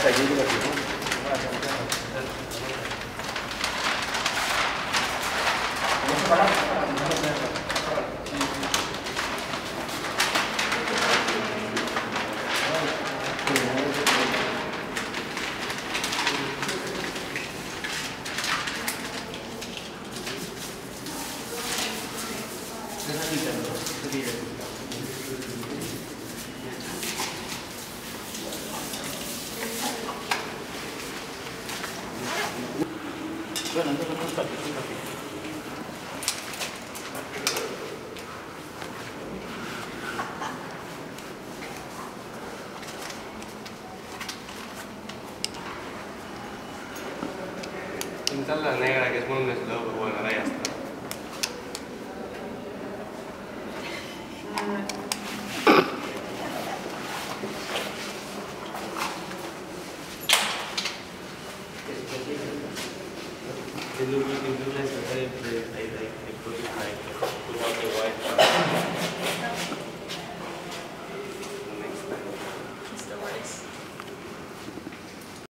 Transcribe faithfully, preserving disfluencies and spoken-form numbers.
Bueno, entonces no está aquí, no está aquí. Pintan la negra, que es muy un slow, pero bueno, ahora ya está. It looks like it looks like the same place. I like it looks like without the white.